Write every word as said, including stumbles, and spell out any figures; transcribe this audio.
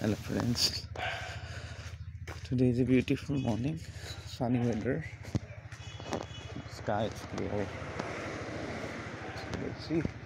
Hello friends, today is a beautiful morning, sunny weather, sky is clear. So let's see